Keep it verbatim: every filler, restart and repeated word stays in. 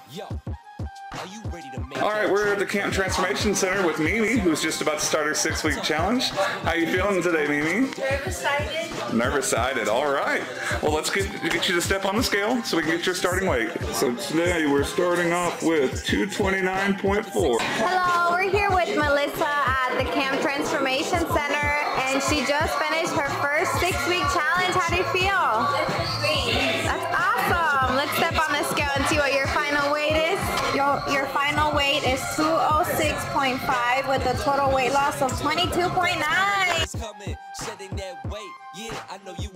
All right, we're at the Camp Transformation Center with Mimi, who's just about to start her six-week challenge. How you feeling today, Mimi? Nervous-sided. Nervous-sided. All right. Well, let's get, get you to step on the scale so we can get your starting weight. So today we're starting off with two twenty-nine point four. Hello, we're here with Melissa at the Camp Transformation Center, and she just finished her first six-week challenge. How do you feel? That's awesome. Let's step on the scale and see what your final weight is. Your, your final weight is two oh six point five with a total weight loss of twenty-two point nine.